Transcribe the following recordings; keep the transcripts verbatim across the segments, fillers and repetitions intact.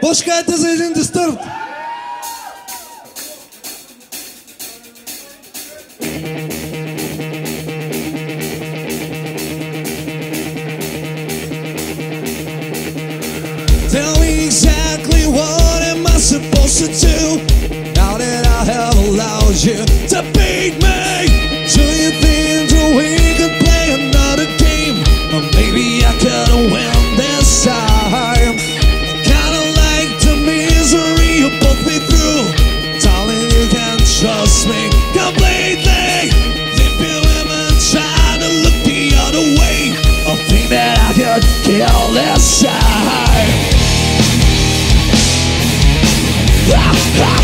Почкайте за един дистърт. Tell me exactly what am I supposed to do? Now that I have allowed you to beat me, do you think that we could play another game? Or maybe I could win this time. Kinda like the misery you put me through. Darling, you can trust me completely. If you ever try to look the other way, I think that I could kill this time. Ah, ah.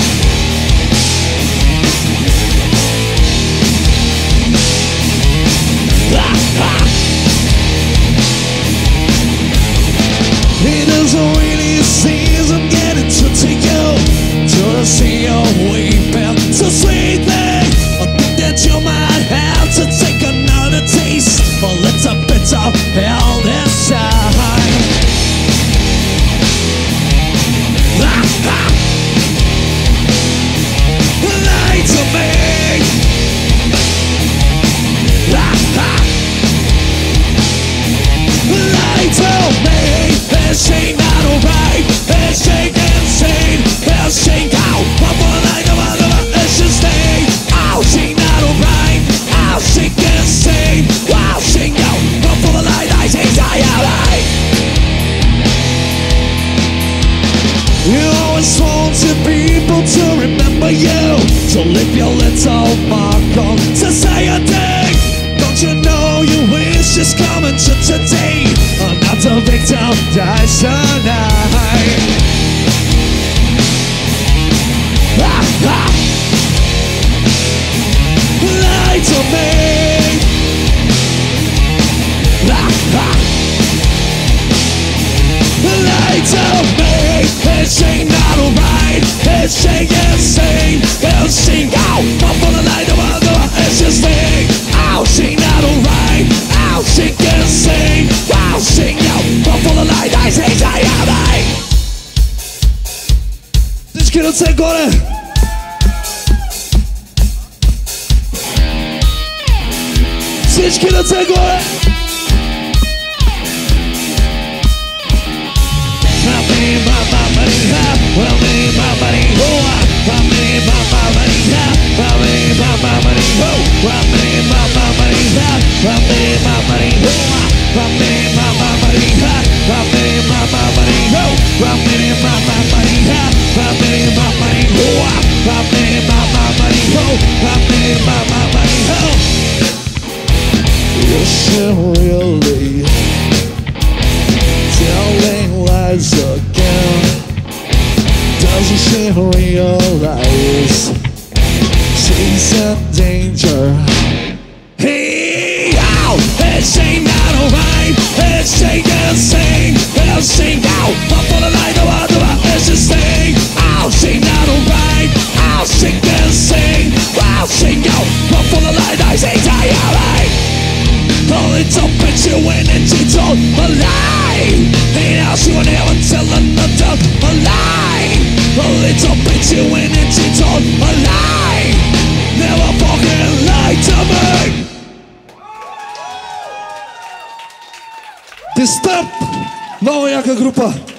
It doesn't really seem I'm getting to take you to the sea of weeping so sweetly. I think that you might have to take another taste, a little bit of hell this time. Ah, ah. Lie to me. Ah, ah. Lie to me. This ain't not alright. This ain't insane. This ain't out. I'm for the night of my it's just stay. Oh, she not alright. Oh, she insane. Wow, she out. I'm for the light. I say I alright. You always wanted people to remember you, to leave your little mark on society. Don't you know your wish is coming to today? Another victim dies tonight. Ah, ah. Lie to me. Ah, ah. Lie to me. It ain't not alright. It ain't insane. It's ain't out. I'm for the light of my door. It's just me. Ow, she not alright. Ow, she insane. Wow, she out. I'm for the light. I say I am right. Всички ръце горе. Всички ръце горе. Really telling lies again? Doesn't she realize she's in danger? Hey, ow! It ain't not alright. It ain't insane. It ain't out. I'm for the light of our door. It's just stay. Ow, she not alright. Ow, she insane. Wow, she out. I'm for the light. I say I alright. Only don't bet you in and she told a lie. Ain't how she would ever tell another a lie. Only don't bet you in and she told a lie. Never fucking lie to me. Disturb! Много яка група.